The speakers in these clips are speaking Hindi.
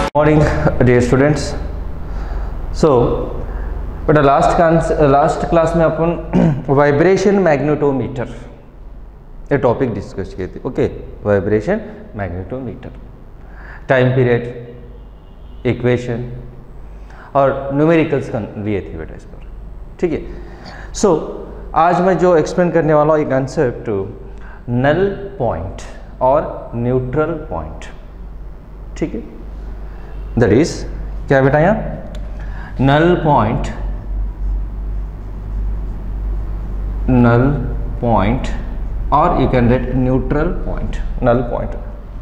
Morning, dear students. So, बेटा लास्ट क्लास में अपन वाइब्रेशन मैग्नेटोमीटर ये टॉपिक डिस्कस किए थे. Okay, vibration magnetometer, time period, equation और न्यूमेरिकल्स लिए थे बेटा इस पर. ठीक है. सो आज मैं जो एक्सप्लेन करने वाला हूँ एक कंसेप्ट नल पॉइंट और न्यूट्रल पॉइंट. ठीक है. दैट इज क्या बेटा, यहाँ नल पॉइंट और you can write neutral point. Null point.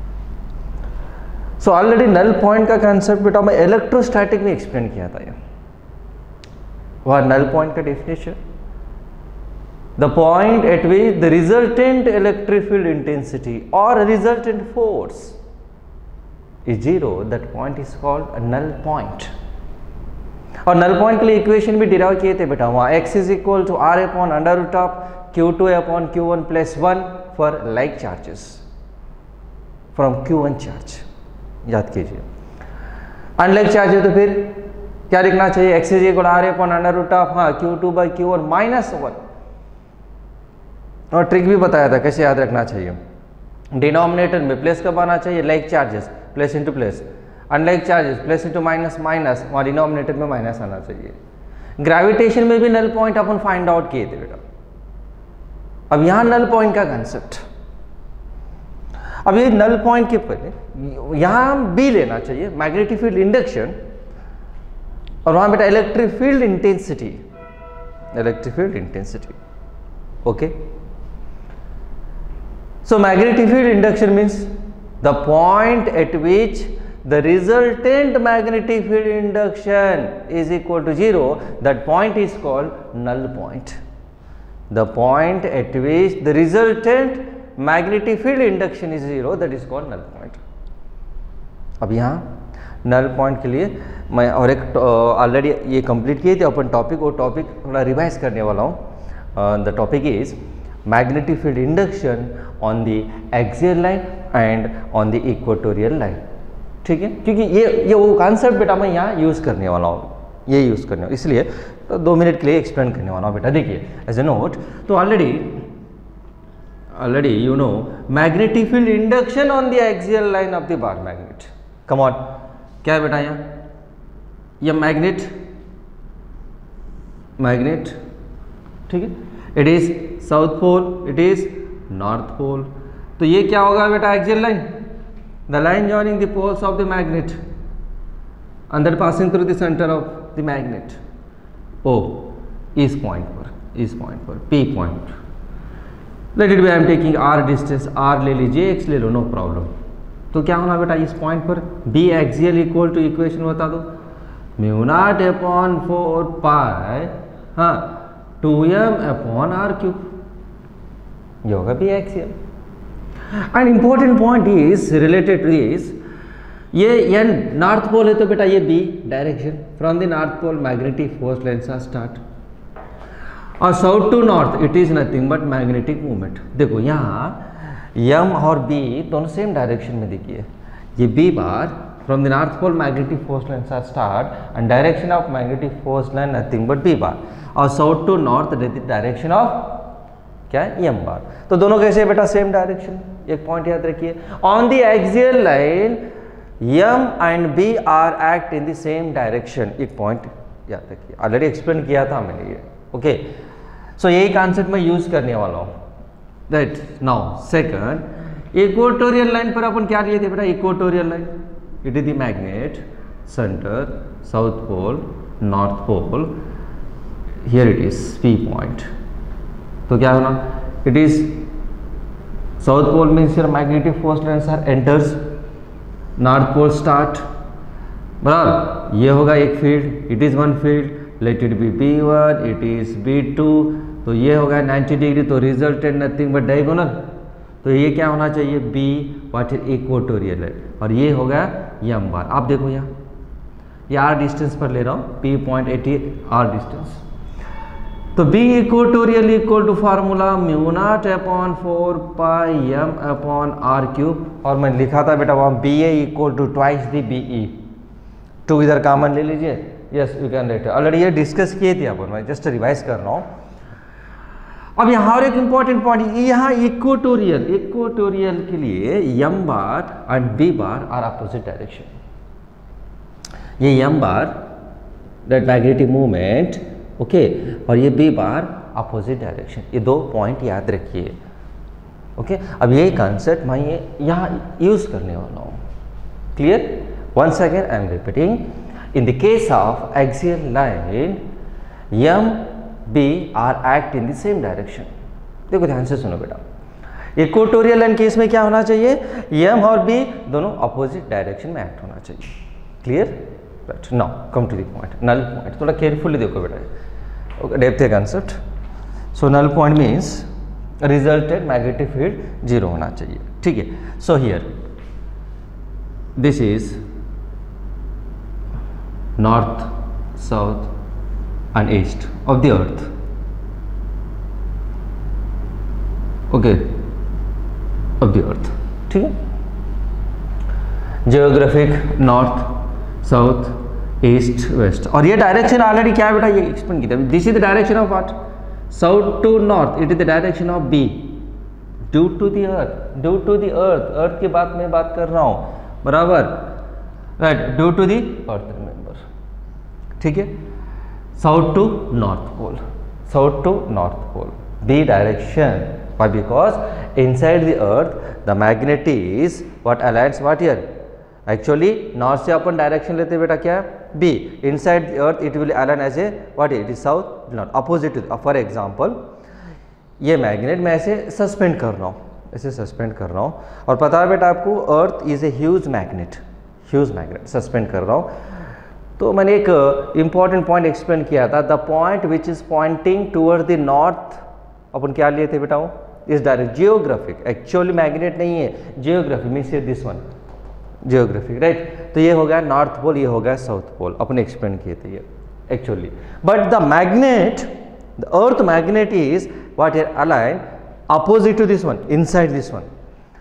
So already null point का कंसेप्ट बेटा मैं इलेक्ट्रोस्टैटिक में एक्सप्लेन किया था. वह नल पॉइंट का definition, the point at which the resultant electric field intensity और resultant force is zero, that point is called a null point. और null point के लिए इक्वेशन भी डिराइव किए थे बेटा. वहाँ x is equal to r upon under root of q2 upon q1 plus 1 for like charges from q1 charge. याद कीजिए. अनलाइक चार्ज है तो फिर क्या लिखना चाहिए? x is equal to r upon under root of q2 by q1 minus 1. और ट्रिक भी बताया था कैसे याद रखना चाहिए. डिनोमिनेटर में प्लेस कब आना चाहिए? Like charges plus into plus, unlike charges plus into minus minus, वहाँ डिनोमिनेटर में माइनस आना चाहिए. ग्रेविटेशन में भी नल पॉइंट अपन फाइंड आउट किए थे बेटा. अब यहाँ नल पॉइंट का कंसेप्ट, अब ये नल पॉइंट के पहले यहाँ बी लेना चाहिए, मैग्नेटिक फील्ड इंडक्शन, और वहाँ बेटा electric field intensity. Okay. So magnetic field induction means the point at which the resultant magnetic field induction is equal to 0, that point is called null point. The point at which the resultant magnetic field induction is 0, that is called null point. अब यहाँ null point के लिए मैं और एक ऑलरेडी ये कंप्लीट किए थे अपन टॉपिक, वो टॉपिक थोड़ा रिवाइज करने वाला हूँ. The topic is magnetic field induction on the axial line and on the equatorial line. ठीक है, क्योंकि ये वो कॉन्सेप्ट बेटा मैं यहाँ यूज़ करने वाला हूँ, ये यूज़ करने वाला, इसलिए तो 2 मिनट के लिए एक्सप्लेन करने वाला हूँ बेटा. देखिए एज ए नोट, तो already you know magnetic field induction on the axial line of the bar magnet. Come on, क्या है बेटा यहाँ? ये मैग्नेट ठीक है. It is south pole, it is north pole. तो ये क्या होगा बेटा? Axial line, the line joining the poles of the magnet and that passing through the center of the magnet. O इस पॉइंट पर P point. Let it be, I am taking R distance, R ले लीजिए, X ले लो, नो प्रॉब्लम. तो क्या होना बेटा इस पॉइंट पर? B axial equal to equation बता दो, mu not upon 4 pi 2m upon r cube. ये होगा B axial. And important point is related to this, ये n नॉर्थ पोल है तो बेटा ये b direction, from the north pole magnetic force lines are start, और south to north it is nothing but magnetic movement. देखो यहाँ m और b दोनों सेम डायरेक्शन में देखिए. ये b bar from the north pole magnetic force lines are start and direction of magnetic force line nothing but b bar, और south to north direction of क्या है? m bar. तो दोनों कैसे बेटा? Same direction. एक पॉइंट याद रखिए, on the axial line m and b are act in the same direction. एक पॉइंट याद रखिए, ऑलरेडी एक्सप्लेन किया था मैंने ये. ओके. सो यही कॉन्सेप्ट मैं यूज करने वाला हूँ. That now second, equatorial line पर अपन क्या लिए थे बेटा? Equatorial line, it is the magnet center, south pole, north pole, here it is P point. तो क्या होना? it is south pole means your magnetic force lines are enters, north pole start, बराबर. ये होगा एक field, it is one field, let it be B1, it is B2, तो ये होगा 90 डिग्री, तो रिजल्टेंट नथिंग बट डायगोनल. तो ये क्या होना चाहिए? B व्हाट इज इक्वेटोरियल है, और ये होगा m बार. आप देखो यहाँ ये r डिस्टेंस पर ले रहा हूँ, P पॉइंट 80 r डिस्टेंस. तो B equatorial equal to formula mu not upon 4 pi m upon r cube, और मैं लिखा था बेटा वहाँ BA equal to twice the BE. 2 इधर कॉमन ले लीजिए, yes you can write, already ये डिस्कस किए थे अपन, मैं जस्ट रिवाइज कर रहा हूँ। अब यहाँ और एक इंपॉर्टेंट पॉइंट, यहाँ इक्वेटोरियल के लिए m bar and b bar are opposite direction. ये m bar that magnetic movement okay, और ये b बार अपोजिट डायरेक्शन, ये 2 पॉइंट याद रखिए ओके। अब ये कंसेप्ट मैं ये यहाँ यूज करने वाला हूँ, clear? Once again I am repeating, in the case of axial line m b are act in the same direction. देखो ध्यान से सुनो बेटा, इक्वेटोरियल लाइन केस में क्या होना चाहिए, m और b दोनों अपोजिट डायरेक्शन में एक्ट होना चाहिए, clear? Right, now come to the point, null point थोड़ा केयरफुली देखो बेटा, ओके, डेप्थ है concept. So null point means resulted magnetic field 0 होना चाहिए, ठीक है। So here this is north, south and east of the earth, okay, of the earth, ठीक है। Geographic north, south, east, west, और ये डायरेक्शन ऑलरेडी क्या है बेटा, ये एक्सप्लेन किया, this is the direction of what, south to north, it is the direction of B due to the earth, due to the earth, earth की बात मैं बात कर रहा हूँ, बराबर, right, due to the earth, remember, ठीक है। South to north pole, south to north pole, B direction, why? Because inside the earth the magnet is what aligns what here, actually north से अपन डायरेक्शन लेते बेटा क्या है, B, inside the earth it will align as a what, it is south north, opposite to. For example ये मैग्नेट मैं ऐसे सस्पेंड कर रहा हूँ, ऐसे सस्पेंड कर रहा हूँ, और पता है बेटा आपको earth is a huge magnet, huge magnet suspend कर रहा हूँ। तो मैंने एक इंपॉर्टेंट पॉइंट एक्सप्लेन किया था, the point which is pointing toward the north, अपन क्या लिए थे बेटा, वो इस डायरेक्ट, जियोग्राफिक, एक्चुअली मैग्नेट नहीं है, geographic means this one, geographic, right. तो ये हो गया नॉर्थ पोल, ये हो गया साउथ पोल, अपने एक्सप्लेन किए थे ये actually. But the magnet, the earth magnet is what here align opposite to this one, inside this one.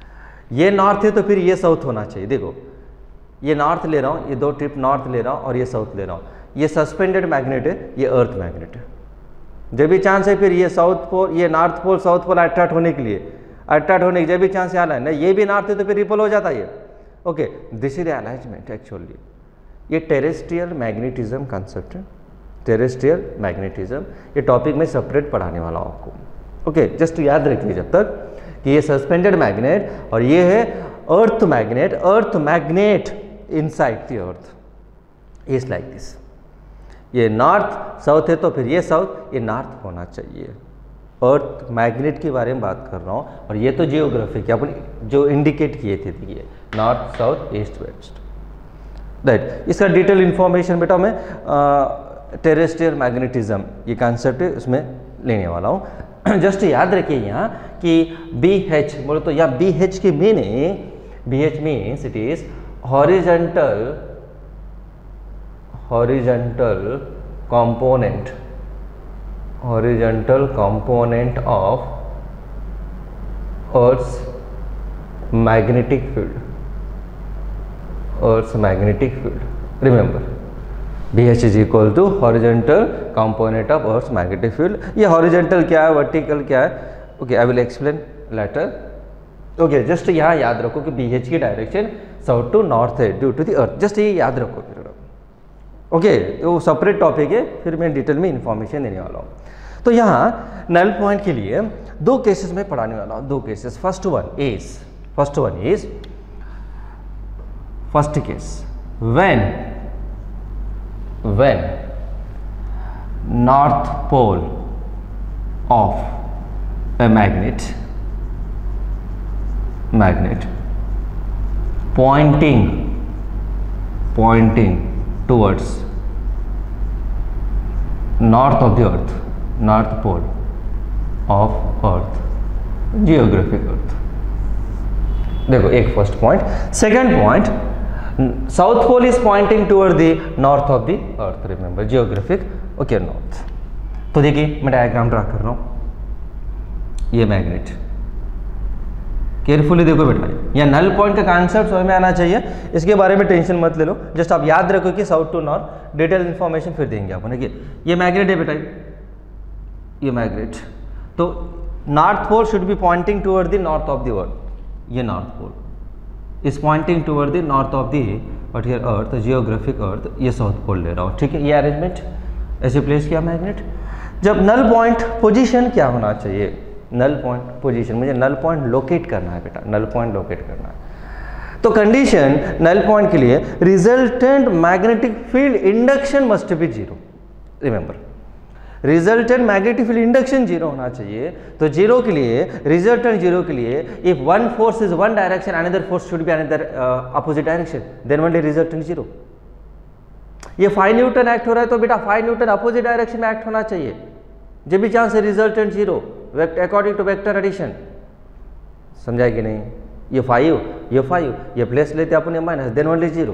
ये नॉर्थ है तो फिर ये साउथ होना चाहिए। देखो ये नॉर्थ ले रहा हूँ, ये 2 ट्रिप नॉर्थ ले रहा हूँ और ये साउथ ले रहा हूँ, ये सस्पेंडेड मैग्नेट है, ये अर्थ मैग्नेट है। जब भी चांस है फिर ये साउथ पोल, ये north pole south pole attract होने के लिए, अट्रैक्ट होने की जब भी चांस आना है ना, ये भी नॉर्थ है तो फिर रिपल हो जाता है ये, okay. This is the alignment actually, ये टेरेस्ट्रियल मैग्नेटिज्म कंसेप्ट है, टेरेस्ट्रियल मैग्नेटिज्म, ये टॉपिक में सेपरेट पढ़ाने वाला हूँ आपको, ओके। जस्ट याद रखिए जब तक कि ये सस्पेंडेड मैग्नेट और ये है earth magnet, earth magnet inside the earth is like this. ये नॉर्थ साउथ है तो फिर ये साउथ, ये नॉर्थ होना चाहिए। अर्थ मैग्नेट के बारे में बात कर रहा हूँ, और ये तो जियोग्राफिक है अपन जो इंडिकेट किए थे, ये north south east west, right. इसका डिटेल इंफॉर्मेशन बेटा मैं टेरेस्ट्रियल मैग्नेटिज्म ये कॉन्सेप्ट है उसमें लेने वाला हूँ। जस्ट याद रखिए यहाँ कि BH बोलो तो, या BH की meaning, BH means it is horizontal component of Earth's magnetic field, Earth's magnetic field. Remember, BH is equal to horizontal component of Earth's magnetic field. ये horizontal क्या है, vertical क्या है, okay, I will explain later. Okay, just यहाँ याद रखो कि BH की डायरेक्शन साउथ टू नॉर्थ है due to the earth, just ये याद रखो। ओके, तो सेपरेट टॉपिक है, फिर मैं डिटेल में इंफॉर्मेशन देने वाला हूँ। तो यहाँ नल पॉइंट के लिए 2 केसेस में पढ़ाने वाला हूँ, 2 cases. First one is first case when north pole of a magnet pointing towards north of the earth, north pole of earth, geographic earth। देखो एक first point. Second point, south pole is pointing toward the north of the earth, remember geographic, okay, north. तो देखिए मैं डायग्राम ड्रा कर रहा हूँ, ये मैग्नेट केयरफुली देखो बेटा, या नल पॉइंट का कॉन्सेप्ट समझ में आना चाहिए, इसके बारे में टेंशन मत ले लो, जस्ट आप याद रखो कि south to north, detail information फिर देंगे अपन। देखिए ये मैग्नेट है बेटा, ये मैग्नेट, तो north pole should be pointing toward the north of the world, ये north pole is pointing toward the north of the what here earth, geographic earth, ये साउथ पोल ले रहा हूँ, ठीक है। ये अरेंजमेंट ऐसे प्लेस किया मैग्नेट। जब नल पॉइंट पोजीशन क्या होना चाहिए, नल पॉइंट पोजीशन, मुझे नल पॉइंट लोकेट करना है बेटा, नल पॉइंट लोकेट करना है। तो कंडीशन नल पॉइंट के लिए resultant magnetic field induction must be zero, remember resultant magnetic field induction zero होना चाहिए। तो जीरो के लिए, रिजल्टेंट जीरो के लिए, if one force is one direction, another force should be another opposite direction, then only resultant zero. ये 5 न्यूटन एक्ट हो रहा है तो बेटा 5 न्यूटन अपोजिट डायरेक्शन में एक्ट होना चाहिए, जब भी चांस है resultant zero according to vector addition, समझा कि नहीं। ये 5, ये 5, ये प्लेस लेते अपन ये minus, then only zero,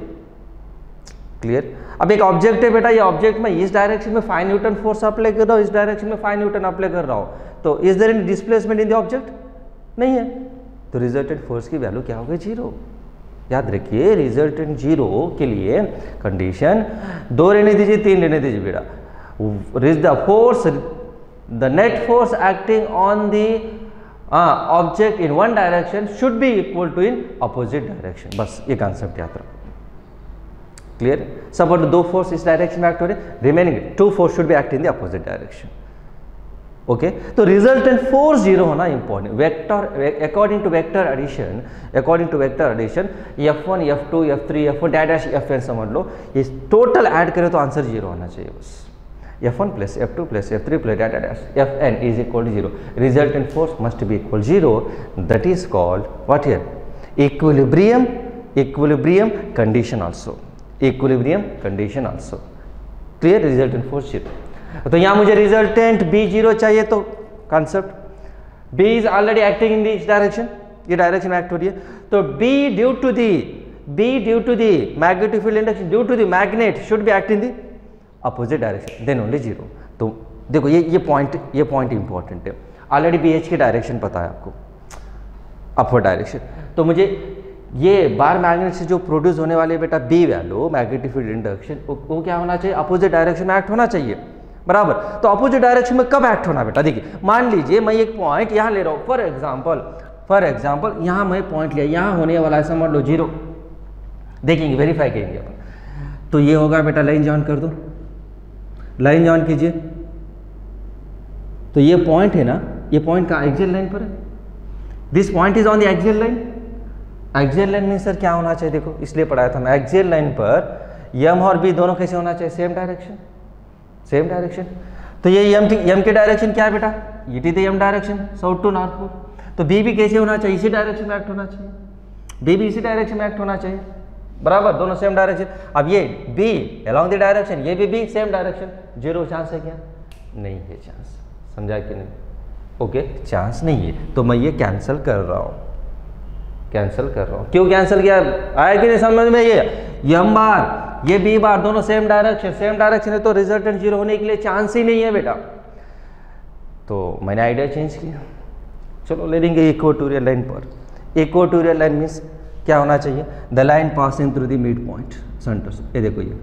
clear. अब एक ऑब्जेक्ट है बेटा, ये ऑब्जेक्ट में इस डायरेक्शन में 5 न्यूटन फोर्स अप्लाई कर रहा हूँ, इस डायरेक्शन में 5 न्यूटन अप्लाई कर रहा हूँ, तो is there any displacement in the object, नहीं है, तो रिजल्टेंट फोर्स की वैल्यू क्या होगी, जीरो। याद रखिए रिजल्टेंट जीरो के लिए कंडीशन 2 रहने दीजिए, 3 रहने दीजिए बेटा। The force, the net force acting on the object in one direction should be equal to in opposite direction, बस ये कॉन्सेप्ट याद रखो, क्लियर। सपोज 2 फोर्स इस डायरेक्शन में एक्ट हो रहे, remaining 2 force should be act in the opposite direction, okay. तो रिजल्टेंट फोर्स जीरो होना important. Vector according to vector addition, according to vector addition F1 F2 F3 F4 dash Fn समझ लो, ये टोटल ऐड करें तो आंसर जीरो होना चाहिए बस। F1 plus F2 plus F3 plus data dash Fn is equal to 0. Resultant force must be equal to 0. That is called what here? Equilibrium, equilibrium condition also. Equilibrium condition also. Clear? Resultant force 0. तो यहाँ मुझे resultant B0 चाहिए, तो concept B is already acting in this direction. ये direction में act हो रही है, तो B due to the magnetic field induction due to the magnet should be acting in the opposite direction, then only zero. तो देखो ये पॉइंट इंपॉर्टेंट है। ऑलरेडी BH की डायरेक्शन पता है आपको, अपवर्ड डायरेक्शन, तो मुझे ये बार मैग्नेट से जो प्रोड्यूस होने वाले बेटा B value magnetic field induction, वो क्या होना चाहिए, अपोजिट डायरेक्शन में एक्ट होना चाहिए, बराबर। तो अपोजिट डायरेक्शन में कब एक्ट होना बेटा, देखिए मान लीजिए मैं एक पॉइंट यहाँ ले रहा हूँ, फॉर एग्जाम्पल यहाँ मैं पॉइंट लिया, यहाँ होने वाला है समझ लो जीरो, देखेंगे वेरीफाई करेंगे अपन। तो ये होगा बेटा, लाइन जॉइन कर दो, लाइन जॉइन कीजिए, तो ये पॉइंट है ना, ये पॉइंट का एक्सियल लाइन पर है, this point is on the axial line. Axial line में सर क्या होना चाहिए, देखो इसलिए पढ़ाया था मैं, एक्सियल लाइन पर M और B दोनों कैसे होना चाहिए, सेम डायरेक्शन, सेम डायरेक्शन। तो ये M की डायरेक्शन क्या है बेटा, it is the M direction, south to north pole. तो B भी कैसे होना चाहिए, इसी डायरेक्शन में एक्ट होना चाहिए, B भी इसी डायरेक्शन में एक्ट होना चाहिए, बराबर, दोनों सेम डायरेक्शन। अब ये B अलोंग द डायरेक्शन, ये भी B same direction, zero chance है क्या, नहीं है चांस, समझा कि नहीं, ओके, चांस नहीं है। तो मैं ये कैंसिल कर रहा हूँ, कैंसिल कर रहा हूँ। क्यों कैंसिल किया, आया कि नहीं समझ में, ये M बार ये B बार दोनों सेम डायरेक्शन है, तो रिजल्टेंट जीरो होने के लिए चांस ही नहीं है बेटा। तो मैंने आइडिया चेंज किया, चलो ले लेंगे इक्वेटोरियल लाइन पर। इक्वेटोरियल लाइन मीन्स क्या होना चाहिए, the line passing through the mid point centre, ये देखो ये,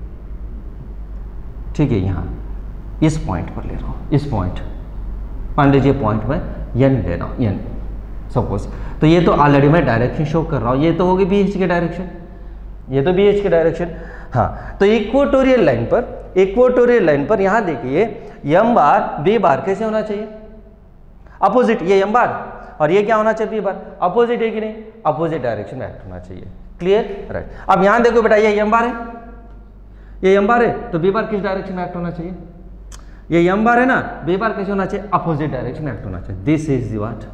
ठीक है, यहाँ इस पॉइंट पर ले रहा हूँ, इस पॉइंट, मान लीजिए पॉइंट में N ले रहा हूँ, N सपोज। तो ये तो ऑलरेडी मैं डायरेक्शन शो कर रहा हूँ, ये तो होगी BH की डायरेक्शन, ये तो BH की डायरेक्शन, हाँ। तो इक्वेटोरियल लाइन पर यहाँ देखिए M बार B बार कैसे होना चाहिए, अपोजिट, ये M बार और ये क्या होना चाहिए, B बार, अपोजिट है कि नहीं, अपोजिट डायरेक्शन में एक्ट होना चाहिए, क्लियर, राइट। अब यहाँ देखो बेटा, ये M बार है, ये M बार है, तो B बार किस डायरेक्शन में एक्ट होना चाहिए, ये M बार है ना, B बार कैसे होना चाहिए, अपोजिट डायरेक्शन में एक्ट होना चाहिए। This is the what,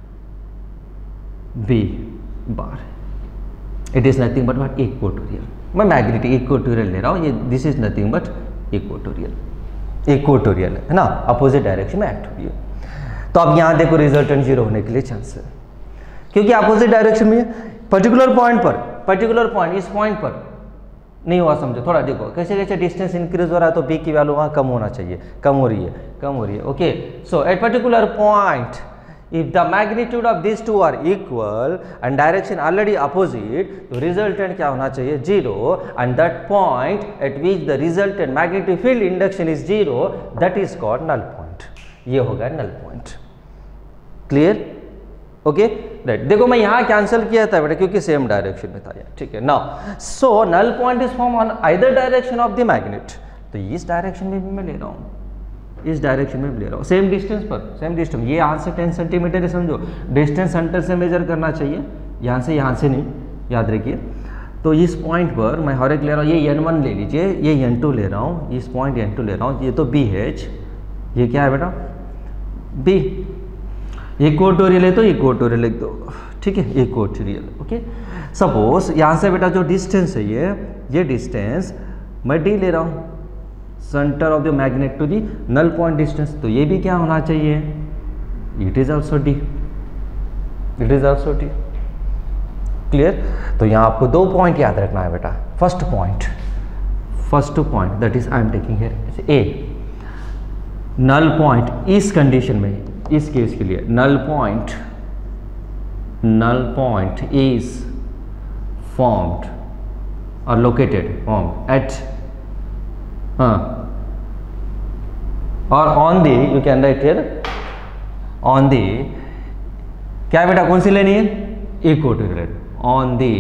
B bar, it is nothing but what, equatorial. मैं मैग्नेटिक इक्वेटोरियल ले रहा हूँ, ये this is nothing but equatorial है ना, अपोजिट डायरेक्शन में एक्ट हो रही है। तो अब यहाँ देखो रिजल्टेंट जीरो होने के लिए चांस है, क्योंकि अपोजिट डायरेक्शन में पर्टिकुलर पॉइंट इस पॉइंट पर नहीं हुआ, समझो थोड़ा देखो कैसे कैसे डिस्टेंस इंक्रीज हो रहा है, तो B की वैल्यू वहाँ कम होना चाहिए, कम हो रही है, okay. So at particular point If the magnitude of these two are equal and direction already opposite, तो resultant क्या होना चाहिए? 0, and that point at which the resultant magnetic field induction is 0, that is called null point. ये होगा null point. Clear? Okay right. देखो मैं यहाँ कैंसिल किया था बेटा क्योंकि सेम डायरेक्शन में था यार. ठीक है. Now so null point is form on either direction of the magnet. तो इस डायरेक्शन में भी मैं ले रहा हूँ, इस डायरेक्शन में भी ले रहा हूँ, सेम डिस्टेंस पर, सेम डिस्टेंस. ये यहाँ से 10 सेंटीमीटर है, समझो डिस्टेंस सेंटर से मेजर करना चाहिए, यहाँ से नहीं, याद रखिए. तो इस पॉइंट पर मैं हर एक ले रहा हूँ. ये N1 ले लीजिए, ये N2 ले रहा हूँ, इस पॉइंट N2 ले रहा हूँ. ये तो BH, ये क्या है बेटा? B. इक्वेटोरियल है तो इक्वेटोरियल लिख दो. ठीक है, इक्वेटोरियल. ओके. सपोज यहाँ से बेटा जो डिस्टेंस है ये डिस्टेंस मैं D ले रहा हूँ, centre of the magnet to the null point distance. तो ये भी क्या होना चाहिए? It is also D. It is also D. Clear. तो यहाँ आपको 2 पॉइंट याद रखना है बेटा. First point that is I am taking here A. Null point इस कंडीशन में, इस केस के लिए नल पॉइंट इज फॉर्म्ड और लोकेटेड एट और on the, you can write here on the, क्या बेटा कौन सी लेनी है? Equatorial. On the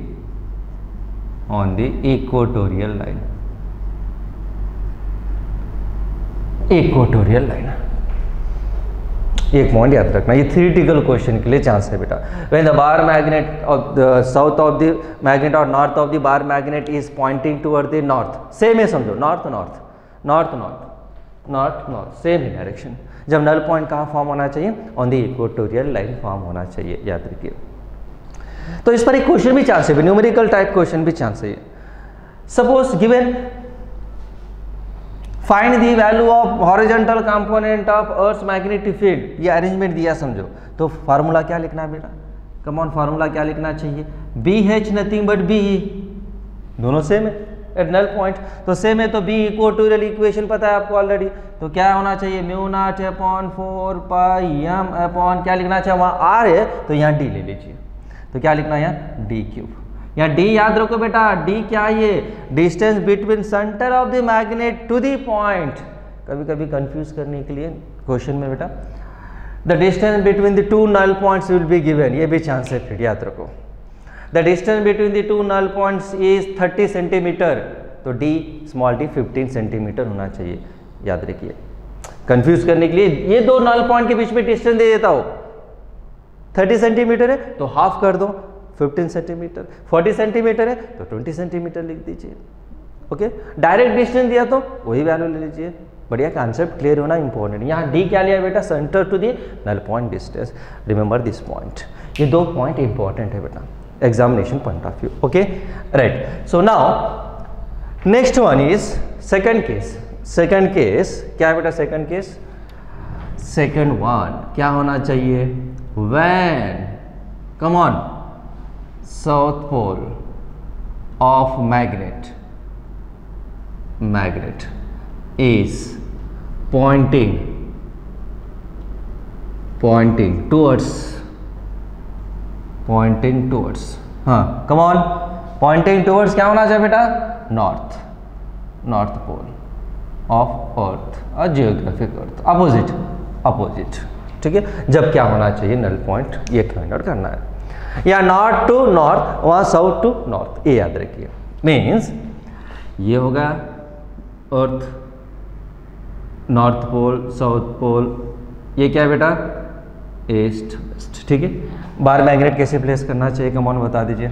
equatorial line. Equatorial line. एक पॉइंट याद रखना, ये थ्योरेटिकल क्वेश्चन के लिए चांस है बेटा. When the bar magnet of the south of the magnet और north of the bar magnet is pointing toward the north. Same है समझो, नॉर्थ सेम ही डायरेक्शन. जब नल पॉइंट कहाँ फॉर्म होना चाहिए? On the equatorial line form होना चाहिए, याद रखिए. तो इस पर एक क्वेश्चन भी चांस है, न्यूमेरिकल टाइप क्वेश्चन भी चांस है. Suppose given find the value of horizontal component of earth magnetic field. ये अरेंजमेंट दिया समझो. तो फार्मूला क्या लिखना है बेटा? कम ऑन, फार्मूला क्या लिखना चाहिए? BH nothing but BE. दोनों सेम है एट नल पॉइंट, तो सेम है. तो B इक्वेटोरियल इक्वेशन पता है आपको ऑलरेडी. तो क्या होना चाहिए? μ0/4 पाई m अपॉन, क्या लिखना चाहिए? वहाँ R है तो यहाँ D ले लीजिए. तो क्या लिखना है यहाँ? D3. या D याद रखो बेटा. D क्या है? ये distance between centre of the magnet to the point. कभी कभी कंफ्यूज करने के लिए क्वेश्चन में बेटा the distance between the two null points will be given. ये भी चांस है फिर, याद रखो. The distance between the two null points is 30 centimetre. तो D स्मॉल d 15 सेंटीमीटर होना चाहिए, याद रखिए. कंफ्यूज करने के लिए ये दो नल पॉइंट के बीच में डिस्टेंस दे देता हो. 30 सेंटीमीटर है तो हाफ कर दो 15 सेंटीमीटर. 40 सेंटीमीटर है तो 20 सेंटीमीटर लिख दीजिए. ओके. डायरेक्ट डिस्टेंस दिया तो वही वैल्यू ले लीजिए. बढ़िया. कंसेप्ट क्लियर होना इंपॉर्टेंट. यहाँ D क्या लिया बेटा? Centre to the null point distance. Remember this point. ये 2 पॉइंट इंपॉर्टेंट है बेटा examination point of view. Okay right. So now next one is second case. Second case क्या है बेटा? सेकंड केस, सेकंड वन क्या होना चाहिए? When, come on, south pole of magnet is pointing towards हाँ come on, pointing towards क्या होना चाहिए बेटा? नॉर्थ पोल ऑफ अर्थ और जियोग्राफिक अर्थ. अपोजिट. ठीक है. जब क्या होना चाहिए? Null point. ये फाइंड आउट करना है. या नॉर्थ टू नॉर्थ, वहाँ साउथ टू नॉर्थ. ये याद रखिए. मीन्स ये होगा अर्थ, नॉर्थ पोल, साउथ पोल. ये क्या है बेटा? East west. ठीक है. बार मैग्नेट कैसे प्लेस करना चाहिए? कम ऑन बता दीजिए.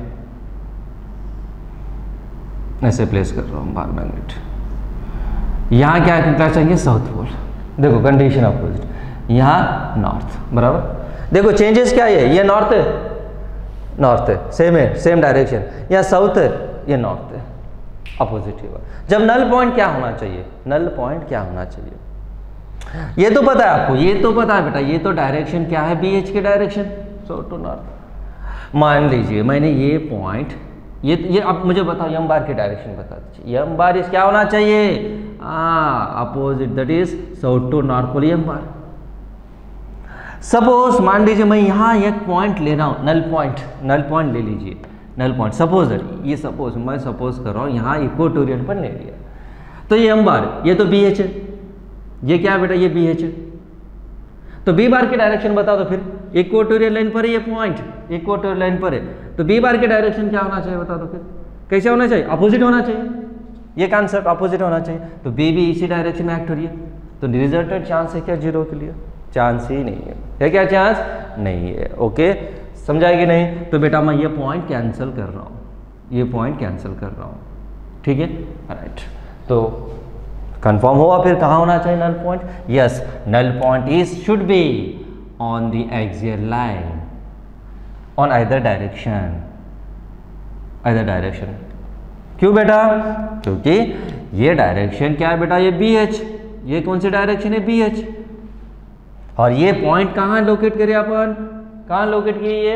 ऐसे प्लेस कर रहा हूँ बार मैग्नेट. यहाँ क्या करना चाहिए? South pole. देखो कंडीशन अपोजिट. यहाँ नॉर्थ. बराबर. देखो चेंजेस क्या है? ये नॉर्थ है, सेम है, सेम डायरेक्शन. यहाँ साउथ है, ये नॉर्थ है, अपोजिट है. जब नल पॉइंट क्या होना चाहिए? नल पॉइंट क्या होना चाहिए? ये तो पता है आपको, ये तो पता है बेटा. ये तो डायरेक्शन क्या है? BH की डायरेक्शन, साउथ टू नॉर्थ. मान लीजिए मैंने ये पॉइंट, ये अब मुझे बताओ m बार की डायरेक्शन बता दीजिए. m बार इस क्या होना चाहिए? Opposite, that is south to north pole. m bar suppose मान लीजिए मैं यहाँ एक पॉइंट ले रहा हूँ, नल पॉइंट ले लीजिए, नल पॉइंट सपोज ये सपोज मैं सपोज कर रहा हूँ यहाँ इक्वेटोरियल पर ले लिया, तो ये एम बार, ये तो बी एच है, ये क्या है बेटा, ये बी एच है, तो बी बार की डायरेक्शन बता दो फिर, इक्वेटोरियल लाइन पर है ये पॉइंट, इक्वेटोरियल लाइन पर है, तो बी बार की डायरेक्शन क्या होना चाहिए बता दो फिर, कैसे होना चाहिए, अपोजिट होना चाहिए, ये कॉन्सेप्ट अपोजिट होना चाहिए, तो बी भी इसी डायरेक्शन में एक्ट हो रही है, तो रिजल्टेंट चांस है क्या जीरो के लिए, चांस ही नहीं है क्या चांस नहीं है। ओके समझा कि नहीं, तो बेटा मैं ये पॉइंट कैंसिल कर रहा हूँ, ये पॉइंट कैंसिल कर रहा हूँ, ठीक है राइट। तो कंफर्म हुआ फिर कहाँ होना चाहिए null point, yes null point is should be on the axial line on either direction, either direction. क्यों बेटा, क्योंकि ये डायरेक्शन क्या है बेटा, ये बी एच, ये कौन सी डायरेक्शन है बी एच, और ये पॉइंट कहाँ लोकेट करे अपन, कहाँ लोकेट किए, ये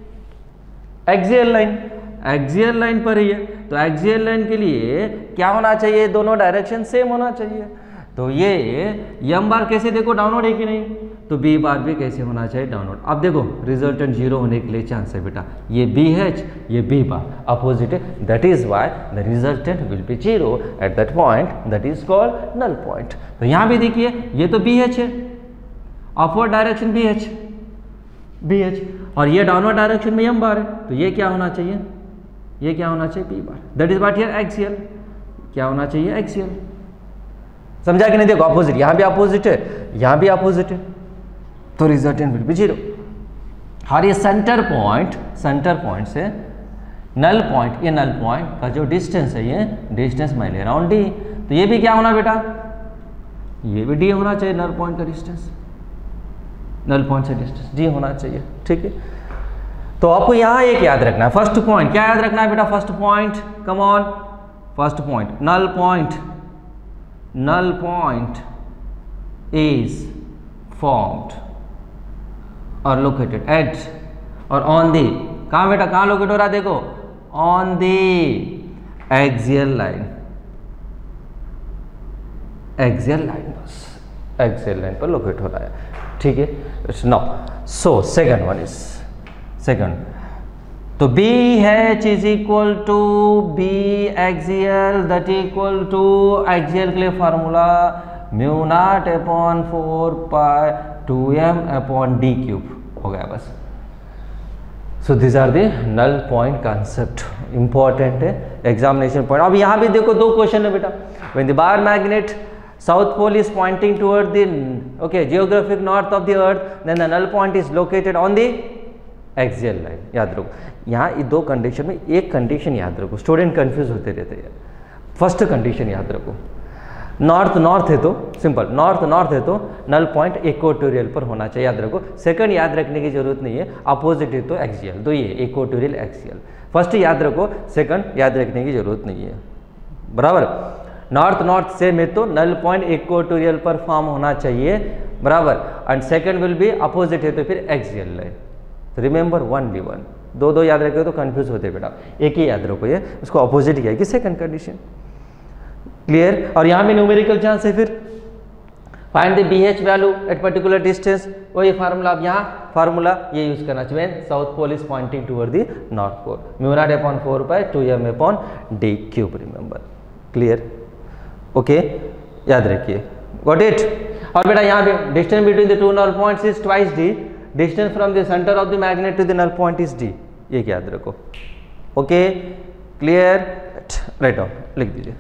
एक्सियल लाइन, एक्सियल लाइन पर ही है, तो एक्सियल लाइन के लिए क्या होना चाहिए, दोनों डायरेक्शन सेम होना चाहिए, तो ये एम बार कैसे देखो डाउनवर्ड है कि नहीं, तो बी बार भी कैसे होना चाहिए डाउनवर्ड। अब देखो रिजल्टेंट जीरो होने के लिए चांस है बेटा, ये बी एच ये बी बार अपोजिट है, that is why the resultant will be zero at that point, that is called null point. तो यहाँ भी देखिए ये तो बी एच है, upward direction B H, B H, और ये डाउनवर्ड डायरेक्शन में एम बार है, तो ये क्या होना चाहिए, ये क्या होना चाहिए B bar, that is what here axial, क्या होना चाहिए एक्सियल। समझा कि नहीं, देखो अपोजिट, यहाँ भी अपोजिट है, यहाँ भी अपोजिट है, तो रिजल्टेंट विल बी जीरो। और ये सेंटर पॉइंट से नल पॉइंट, ये नल पॉइंट का जो डिस्टेंस है, ये डिस्टेंस मैं ले रहा हूँ डी, तो ये भी क्या होना बेटा, ये भी डी होना चाहिए, नल पॉइंट का डिस्टेंस, नल पॉइंट से डिस्टेंस डी होना चाहिए, ठीक है। तो आपको यहाँ एक याद रखना है, फर्स्ट पॉइंट क्या याद रखना है बेटा, first point, come on, first point null point, null point is formed or located at और on the, कहाँ बेटा कहाँ लोकेट हो रहा है देखो, on the axial line, axial line बस axial line पर लोकेट हो रहा है, ठीक है। Now so second one is second, तो B H is equal to B axial, that equal to axial के लिए formula mu not upon 4 pi 2m upon D cube हो गया बस। So this are the null point concept, important है एग्जामिनेशन पॉइंट। अब यहाँ भी देखो दो क्वेश्चन है बेटा, when the bar magnet south pole is pointing toward the okay geographic north of the earth, then the null point is located on the axial line. याद रखो यहाँ ये दो कंडीशन में एक कंडीशन याद रखो, स्टूडेंट कंफ्यूज होते रहते हैं। फर्स्ट कंडीशन याद रखो, नॉर्थ है तो सिंपल, नॉर्थ है तो नल पॉइंट इक्वेटोरियल पर होना चाहिए, याद रखो। सेकंड याद रखने की जरूरत नहीं है, अपोजिट है तो एक्सियल, तो ये इक्वेटोरियल एक्सियल। फर्स्ट याद रखो, सेकंड याद रखने की जरूरत नहीं है, बराबर। नॉर्थ सेम है तो नल पॉइंट इक्वेटोरियल पर फॉर्म होना चाहिए, बराबर, and second will be opposite है तो फिर एक्सियल लाइन। रिमेंबर 1v1, दो याद रखो तो कंफ्यूज होते बेटा, एक ही याद रखो, ये उसको अपोजिट किया कि सेकंड कंडीशन, क्लियर। और यहाँ में न्यूमेरिकल चांस है, फिर find the BH value at particular distance, वही फार्मूला, अब यहाँ फार्मूला ये यूज करना चाहिए, south pole is pointing toward the north pole, mu not upon 4 pi 2m upon D cube, remember, clear, okay, याद रखिए, गॉट इट। और बेटा यहाँ पे distance between the two null points is twice D, distance from the centre of the magnet to the null point is D, ये याद रखो, ओके, क्लियर, राइट डाउन लिख दीजिए,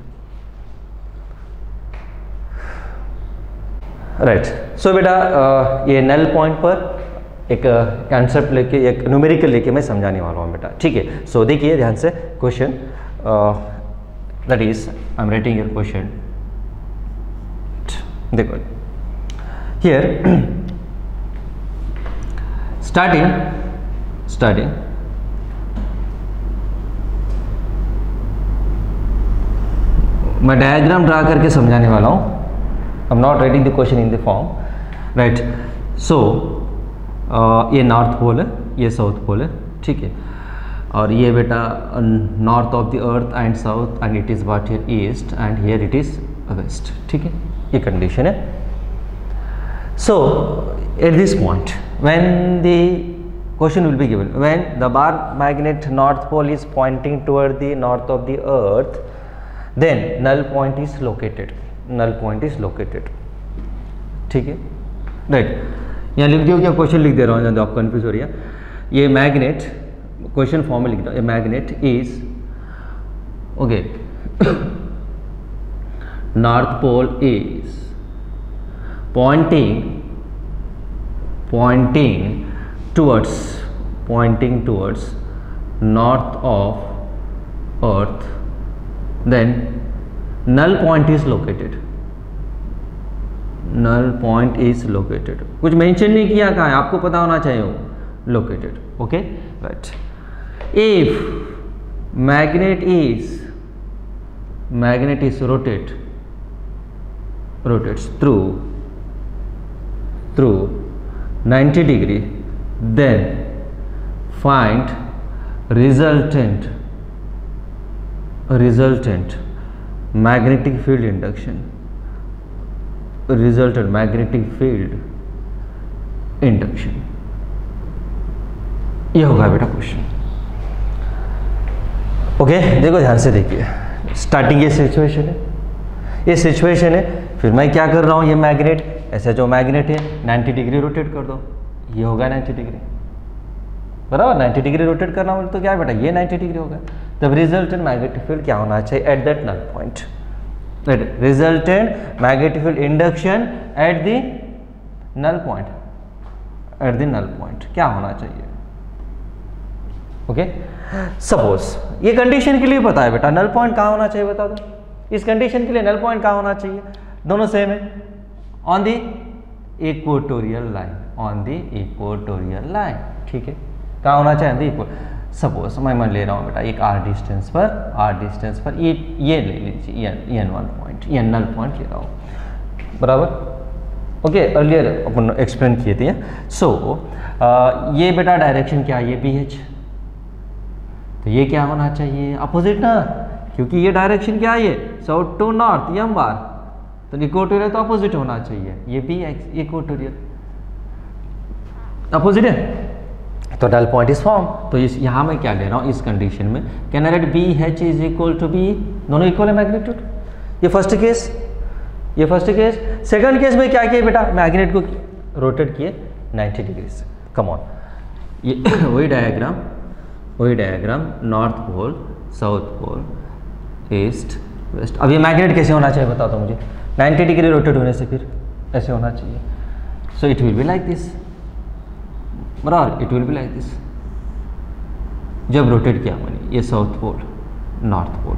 राइट। सो बेटा ये नल पॉइंट पर एक कॉन्सेप्ट लेके, एक न्यूमेरिकल लेके मैं समझाने वाला हूँ बेटा, ठीक है। सो देखिए ध्यान से question, that is I am writing your question, देखो हियर स्टार्टिंग मैं डायग्राम ड्रा करके समझाने वाला हूँ, I am not writing the question in the form, right. So ये नॉर्थ पोल है, ये साउथ पोल है, ठीक है, और ये बेटा north of the earth and south, and it is what here east and here it is west, ठीक है, ये कंडीशन है। सो at this point when the question will be given, when the bar magnet north pole is pointing toward the north of the earth, then null point is located, null point is located, ठीक है, राइट। यहाँ लिख दियो, क्या क्वेश्चन लिख दे रहा हूँ, आप कंफ्यूज हो रही है। ये मैग्नेट, क्वेश्चन फॉर्म में लिख दो, a magnet is okay, north pole is pointing towards north of earth, then null point is located, null point is located, कुछ मेंशन नहीं किया कहाँ है, आपको पता होना चाहिए, located, okay, right। if magnet is rotates through 90 degree, then find resultant magnetic field induction, resultant magnetic field induction, ये होगा बेटा क्वेश्चन। ओके, देखो ध्यान से देखिए, स्टार्टिंग ये सिचुएशन है, फिर मैं क्या कर रहा हूँ, ये मैग्नेट, ऐसे जो मैग्नेट है 90 डिग्री रोटेट कर दो, ये होगा 90 डिग्री, बराबर। 90 डिग्री रोटेट करना बोले तो क्या है बेटा, ये 90 डिग्री होगा। तब रिजल्टेंट मैग्नेटिक फील्ड क्या होना चाहिए at that null point, resultant magnetic field induction at the null point, क्या होना चाहिए, ओके। सपोज ये कंडीशन के लिए पता है बेटा, नल पॉइंट कहाँ होना चाहिए बता दो, इस कंडीशन के लिए नल पॉइंट कहाँ होना चाहिए, दोनों सेम है, ऑन द इक्वेटोरियल लाइन, ठीक है, कहाँ होना चाहिए, सपोज मैं मान ले रहा हूँ बेटा एक आर डिस्टेंस पर ये ले लीजिए, n1 पॉइंट, ये नल पॉइंट ले रहा हूँ, बराबर, ओके। अर्लियर अपन एक्सप्लेन किए थे। सो ये बेटा डायरेक्शन क्या है, ये BH, तो ये क्या होना चाहिए, अपोजिट ना, क्योंकि ये डायरेक्शन क्या है, ये south to north, m bar, तो इक्वेटोरियल तो अपोजिट होना चाहिए, ये BX इक्वेटोरियल अपोजिट है, तो नल पॉइंट इज फॉर्म। तो इस यहाँ मैं क्या ले रहा हूँ, इस कंडीशन में can I write BH is equal to B, दोनों इक्वल है मैग्नीट्यूड, ये फर्स्ट केस। सेकंड केस में क्या किया बेटा, मैग्नेट को रोटेट किए 90 डिग्री से, कम ऑन, ये वही diagram, north pole, south pole, east west. अब ये मैग्नेट कैसे होना चाहिए बता दो मुझे, 90 डिग्री रोटेट होने से फिर ऐसे होना चाहिए, so it will be like this, बराबर, it will be like this. जब रोटेट किया मैंने, ये साउथ पोल, नॉर्थ पोल,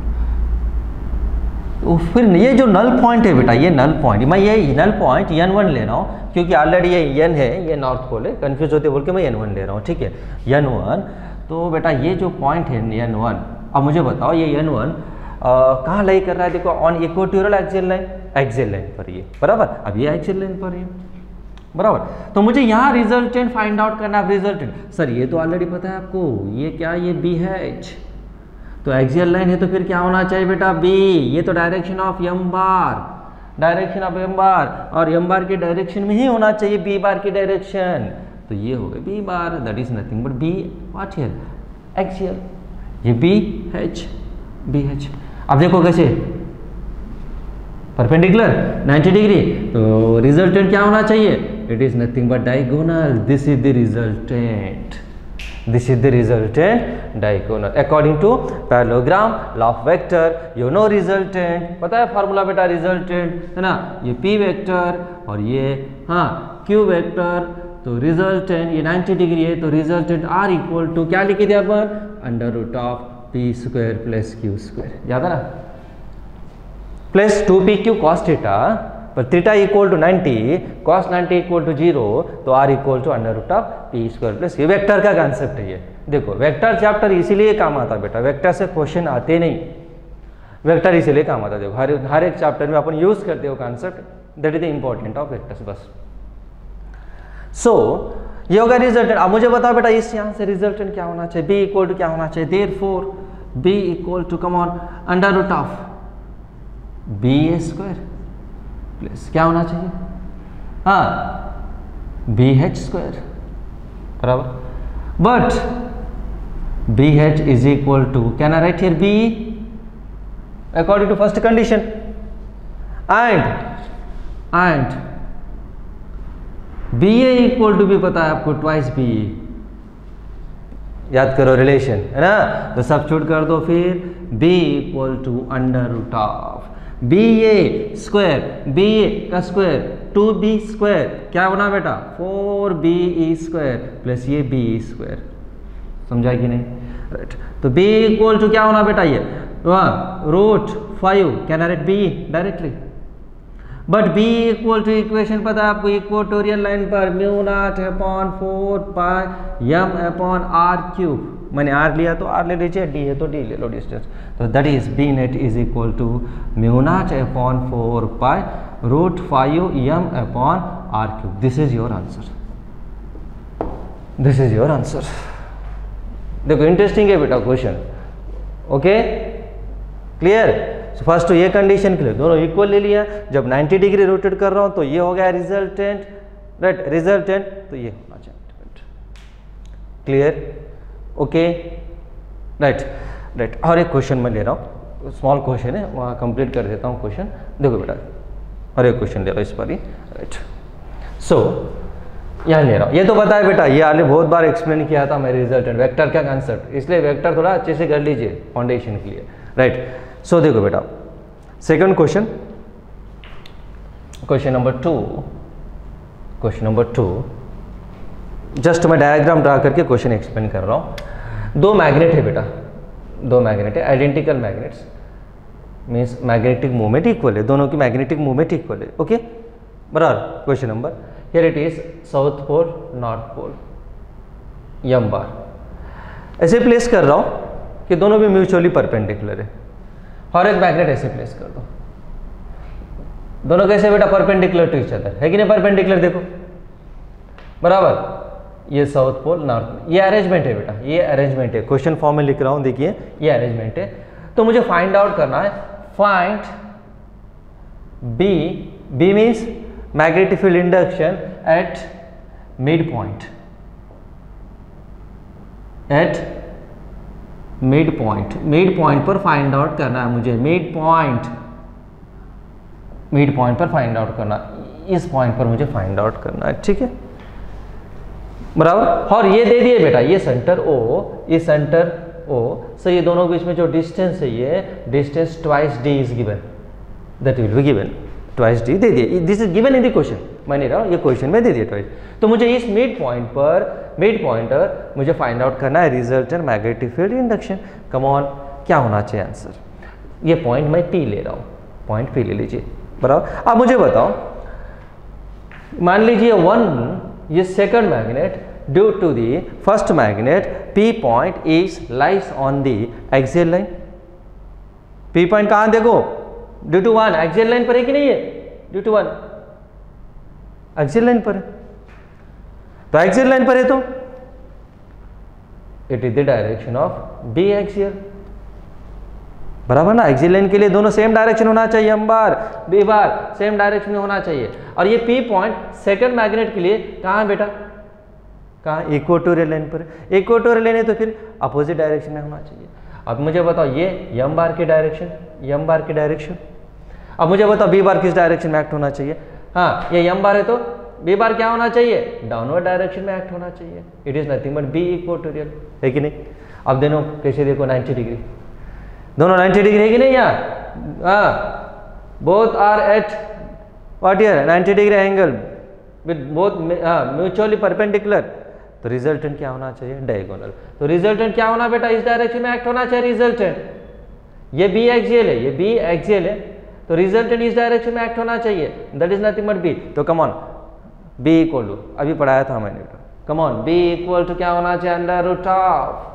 तो फिर ये जो नल पॉइंट है बेटा, ये नल पॉइंट, मैं ये नल पॉइंट n1 ले रहा हूँ, क्योंकि ऑलरेडी ये n है, ये नॉर्थ पोल है, कंफ्यूज होते बोल के मैं n1 ले रहा हूँ, ठीक है, n1। तो बेटा ये जो पॉइंट है n1, अब मुझे बताओ ये n1 कहाँ लाई कर रहा है, देखो ऑन इक्वेटोरियल एक्सियल लाइन पर ये, बराबर, अब ये एक्सियल लाइन पर है, बराबर। तो मुझे यहाँ रिजल्टेंट फाइंड आउट करना है, रिजल्टेंट, सर ये तो ऑलरेडी पता है आपको, ये क्या, ये BH, तो एक्सियल लाइन है, तो फिर क्या होना चाहिए बेटा, B, ये तो डायरेक्शन ऑफ m बार, और m बार के डायरेक्शन में ही होना चाहिए B बार की डायरेक्शन, तो ये हो गया B bar, that is nothing but B what here, axial, ये BH। अब देखो कैसे, परपेंडिकुलर 90 डिग्री, तो रिजल्टेंट क्या होना चाहिए, it is nothing but diagonal, this is the resultant diagonal according to parallelogram law of vector. You know resultant, पता है फॉर्मूला बेटा, रिजल्टेंट है ना, ये P वेक्टर और ये Q वेक्टर, तो रिजल्टेंट ये 90 डिग्री है, तो रिजल्टेंट R इक्वल टू क्या लिखे थे अपन, √of P square plus Q square, याद है ना, प्लस 2PQ cos थीटा, पर theta equal to 90, cos 90 equal to 0, तो R equal to √of P square plus, ये वेक्टर का कंसेप्ट है। ये देखो वेक्टर चैप्टर इसीलिए काम आता बेटा, वेक्टर से क्वेश्चन आते नहीं, वेक्टर इसीलिए काम आता, देखो हर एक चैप्टर में अपन यूज करते हो concept, that is the important of vectors, बस। सो ये होगा रिजल्टेंट। अब मुझे बताओ बेटा इस यहाँ से रिजल्टेंट क्या होना चाहिए, B इक्वल टू क्या होना चाहिए, therefore B equal to come on √of BA square plus क्या होना चाहिए, BH² बराबर, but BH is equal to, can I write here BE according to first condition, and BA equal to भी पता है आपको ट्वाइस BE, याद करो रिलेशन है ना, तो सब्स्टिट्यूट कर दो फिर B equal to under root of BA² BA का स्क्वायर 2B², क्या बना बेटा 4BE² प्लस ये BE², समझा कि नहीं, राइट। तो B इक्वल टू क्या होना बेटा, ये root 5, can I write B directly, but B equal to equation पता है आपको, इक्वेटोरियल लाइन पर μ0/4πm/r³, मैंने r लिया तो r ले लीजिए, d है तो d ले लो डिस्टेंस, तो that is B net is equal to μ0/4π√5m/r³। This is your answer, this is your answer. देखो इंटरेस्टिंग है बेटा क्वेश्चन, ओके क्लियर। फर्स्ट तो ये कंडीशन क्लियर, दोनों इक्वल ले लिया, जब 90 डिग्री रोटेट कर रहा हूं तो ये हो गया रिजल्टेंट, राइट, रिजल्टेंट तो ये होना चाहिए, क्लियर, ओके, राइट राइट। और एक क्वेश्चन मैं ले रहा हूँ, स्मॉल क्वेश्चन है, वहाँ कंप्लीट कर देता हूँ क्वेश्चन, देखो बेटा और एक क्वेश्चन ले रहा हूँ इस पर ही, राइट। सो यहाँ ले रहा हूँ, ये तो पता है बेटा, ये आगे बहुत बार एक्सप्लेन किया था मैं रिजल्टेंट वेक्टर का कंसेप्ट, इसलिए वेक्टर थोड़ा अच्छे से कर लीजिए फाउंडेशन के लिए, राइट। सो देखो बेटा second question, question number 2, just मैं डायग्राम ड्रा करके क्वेश्चन एक्सप्लेन कर रहा हूँ। दो मैग्नेट है बेटा, दो मैग्नेट है, identical magnets, means magnetic movement equal है, दोनों की मैग्नेटिक मूवमेंट इक्वल है, ओके बराबर। Question number, here it is south pole north pole m bar, ऐसे प्लेस कर रहा हूँ कि दोनों भी म्यूचुअली परपेंडिकुलर है, और एक मैग्नेट ऐसे प्लेस कर दो, दोनों कैसे बेटा परपेंडिकुलर टू ईच अदर, है कि नहीं परपेंडिकुलर, देखो बराबर, ये साउथ पोल नॉर्थ, ये अरेंजमेंट है बेटा, ये अरेंजमेंट है, क्वेश्चन फॉर्म में लिख रहा हूं, देखिए ये अरेंजमेंट है। तो मुझे फाइंड आउट करना है, find B means magnetic field induction at mid point, at mid point पर फाइंड आउट करना है मुझे, मिड पॉइंट पर फाइंड आउट करना, इस पॉइंट पर मुझे फाइंड आउट करना है, ठीक है बराबर। और ये दे दिए बेटा, ये सेंटर O, ये सेंटर O, सो ये दोनों बीच में जो डिस्टेंस है, ये distance twice d is given, that will be given, twice d दे दिए, this is given in the question, मैं नहीं रहा हूँ, ये क्वेश्चन में दे दिए ट्वाइस। तो मुझे इस मिड पॉइंट पर मुझे फाइंड आउट करना है resultant magnetic field induction, come on, क्या होना चाहिए आंसर, ये पॉइंट मैं P ले रहा हूँ, पॉइंट P ले लीजिए बराबर। अब मुझे बताओ, मान लीजिए 1, ये second magnet, due to the first magnet P point is lies on the axial line, P point कहां देखो, ड्यू टू 1 एक्सियल लाइन पर है कि नहीं है, ड्यू टू 1 एक्सियल लाइन पर है, तो एक्सियल लाइन पर है तो it is the direction of B axial, बराबर ना, एक्सियल लाइन के लिए दोनों सेम डायरेक्शन होना चाहिए, m bar B bar same direction में होना चाहिए। और ये P पॉइंट सेकंड मैग्नेट के लिए कहाँ है बेटा, कहाँ, इक्वेटोरियल लाइन पर, इक्वेटोरियल लाइन है तो फिर अपोजिट डायरेक्शन में होना चाहिए। अब मुझे बताओ, ये m बार की डायरेक्शन, अब मुझे बताओ B बार किस डायरेक्शन में एक्ट होना चाहिए, हाँ ये m बार है तो B बार क्या होना चाहिए, डाउनवर्ड डायरेक्शन में एक्ट होना चाहिए, it is nothing but B equatorial, है कि नहीं। अब दोनों कैसे देखो 90 डिग्री, दोनों 90 डिग्री है कि नहीं यार, both are at what here 90 degree angle with both mutually perpendicular, तो रिजल्टेंट क्या होना चाहिए, डायगोनल। तो रिजल्टेंट क्या होना बेटा, इस डायरेक्शन में एक्ट होना चाहिए रिजल्टेंट, ये B एक्सियल है, ये B एक्सियल है, तो रिजल्टेंट इस डायरेक्शन में एक्ट होना चाहिए, that is nothing but B। तो come on B equal to, अभी पढ़ाया था मैंने, come on B equal to क्या होना चाहिए, अंडर रूट ऑफ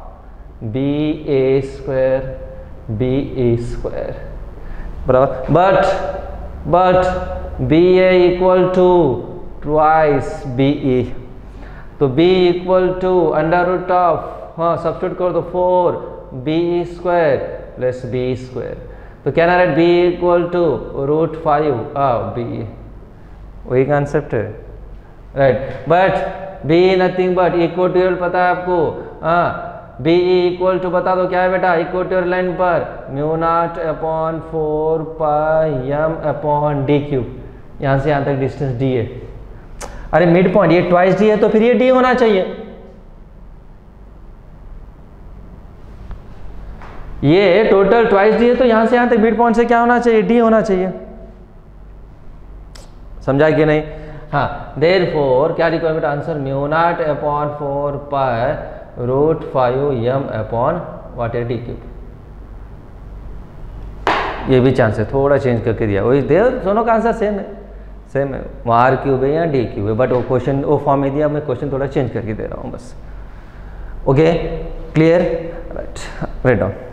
BA² बराबर, but BA equal to twice BE, तो B equal to under root of, हाँ सब्स्टिट्यूट कर दो 4BE² प्लस B², तो क्या ना B इक्वल टू √5 BE, वही कॉन्सेप्ट है, right, but B nothing but equatorial पता है आपको, हाँ बी इक्वल टू बता दो क्या है बेटा, इक्वेटोरियल लाइन पर mu not upon 4 pi M upon D cube, यहाँ से यहाँ तक डिस्टेंस डी है। अरे मिड पॉइंट ये ट्वाइस डी है तो फिर ये डी होना चाहिए, ये टोटल ट्वाइस डी है तो यहाँ से यहाँ तक मिड पॉइंट से क्या होना चाहिए, डी होना चाहिए। समझा कि नहीं? हाँ, देयरफॉर क्या requirement answer, mu not upon 4 pi root 5 M upon what है डी क्यूब। ये भी चांस है, थोड़ा चेंज करके दिया, वही दे, दोनों का आंसर सेम है, सेम है, वहाँ आर क्यूब है या डी क्यूब है, बट वो क्वेश्चन वो फॉर्म में दिया, मैं क्वेश्चन थोड़ा चेंज करके दे रहा हूँ बस। Okay clear, right, right down.